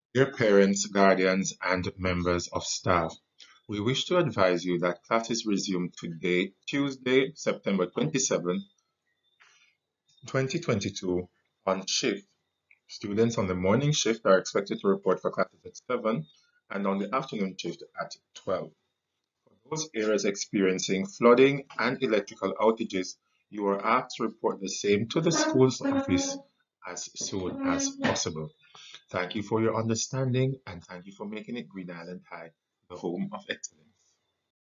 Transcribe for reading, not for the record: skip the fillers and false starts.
Dear parents, guardians, and members of staff, we wish to advise you that classes resume today, Tuesday, September 27, 2022, on shift. Students on the morning shift are expected to report for classes at 7 and on the afternoon shift at 12. For those areas experiencing flooding and electrical outages, you are asked to report the same to the school's office as soon as possible. Thank you for your understanding and thank you for making it Green Island High the home of excellence.